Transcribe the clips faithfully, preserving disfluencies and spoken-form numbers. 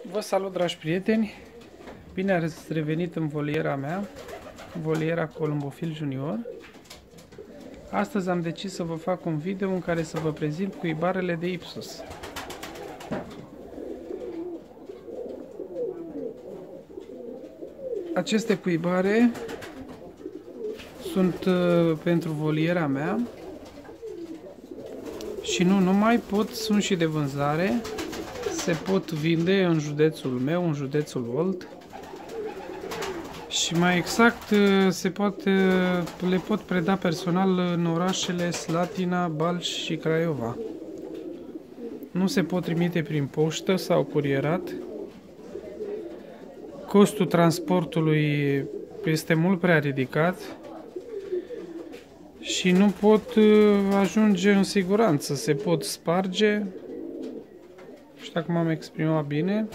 Vă salut, dragi prieteni! Bine ați revenit în voliera mea, voliera Columbofil Junior. Astăzi am decis să vă fac un video în care să vă prezint cuibarele de Ipsos. Aceste cuibare sunt uh, pentru voliera mea și nu numai, pot, sunt și de vânzare. Se pot vinde în județul meu, în județul Olt. Și mai exact, se poate, le pot preda personal în orașele Slatina, Balș și Craiova. Nu se pot trimite prin poștă sau curierat. Costul transportului este mult prea ridicat și nu pot ajunge în siguranță. Se pot sparge. Nu știu dacă m-am exprimat bine,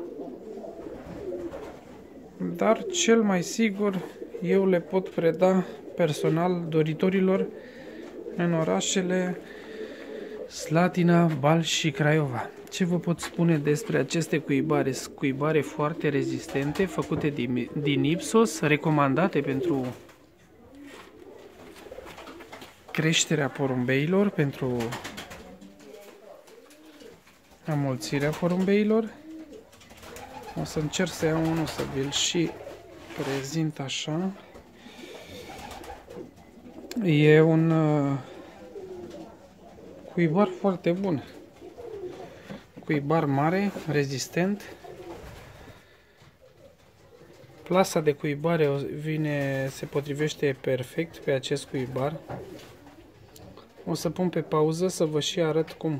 dar cel mai sigur eu le pot preda personal doritorilor în orașele Slatina, Balș și Craiova. Ce vă pot spune despre aceste cuibare? Cuibare foarte rezistente, făcute din, din Ipsos, recomandate pentru creșterea porumbeilor, pentru amulțirea porumbeilor. O să încerc să iau unul, să vi-l și prezint așa. E un uh, cuibar foarte bun. Cuibar mare, rezistent. Plasa de cuibare vine, se potrivește perfect pe acest cuibar. O să pun pe pauză să vă și arăt cum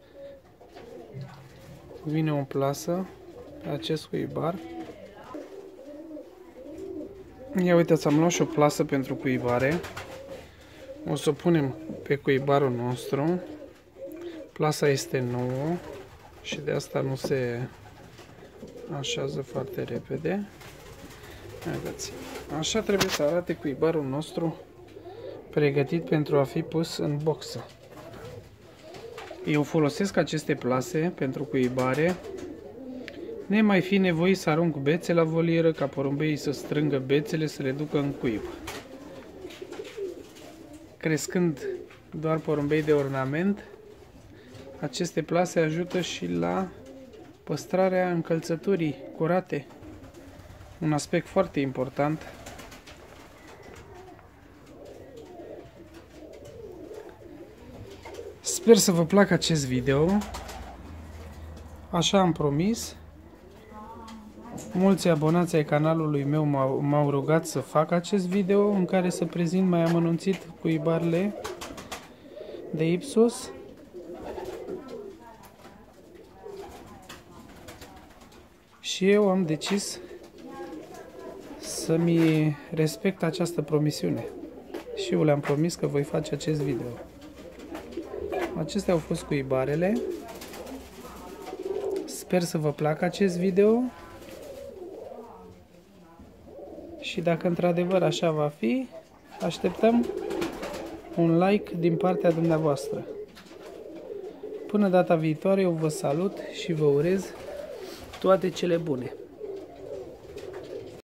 vine o plasă pe acest cuibar. Ia uitați, am luat și o plasă pentru cuibare. O să o punem pe cuibarul nostru. Plasa este nouă și de asta nu se așează foarte repede. Haideți. Așa trebuie să arate cuibarul nostru pregătit pentru a fi pus în boxă. Eu folosesc aceste plase pentru cuibare, nemai fi nevoie să arunc bețe la volieră ca porumbeii să strângă bețele să le ducă în cuib. Crescând doar porumbei de ornament, aceste plase ajută și la păstrarea încălțăturii curate, un aspect foarte important. Sper să vă placă acest video. Așa am promis. Mulți abonați ai canalului meu m-au rugat să fac acest video în care să prezint mai amănunțit cuibarele de Ipsos. Și eu am decis să-mi respect această promisiune. Și eu le-am promis că voi face acest video. Acestea au fost cuibarele. Sper să vă placă acest video. Și dacă într-adevăr așa va fi, așteptăm un like din partea dumneavoastră. Până data viitoare, eu vă salut și vă urez toate cele bune.